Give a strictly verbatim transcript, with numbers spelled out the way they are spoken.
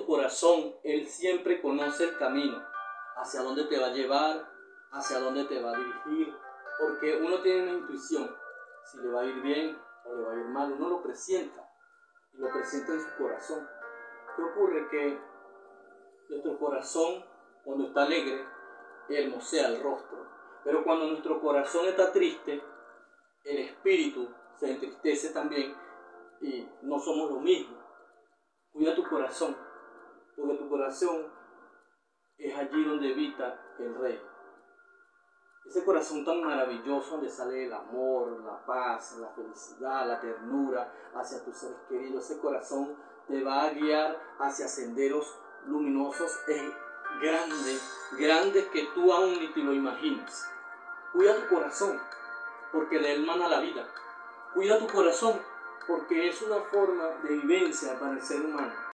tu corazón, Él siempre conoce el camino, hacia dónde te va a llevar, hacia dónde te va a dirigir, porque uno tiene una intuición, si le va a ir bien o le va a ir mal, uno lo presienta, y lo presienta en su corazón. ¿Qué ocurre? Que nuestro corazón, cuando está alegre, hermosea el rostro, pero cuando nuestro corazón está triste, el espíritu se entristece también y no somos lo mismo. Cuida tu corazón, porque tu corazón es allí donde habita el Rey. Ese corazón tan maravilloso donde sale el amor, la paz, la felicidad, la ternura hacia tus seres queridos. Ese corazón te va a guiar hacia senderos luminosos e grandes, grandes que tú aún ni te lo imaginas. Cuida tu corazón, porque de él mana la vida. Cuida tu corazón, porque es una forma de vivencia para el ser humano.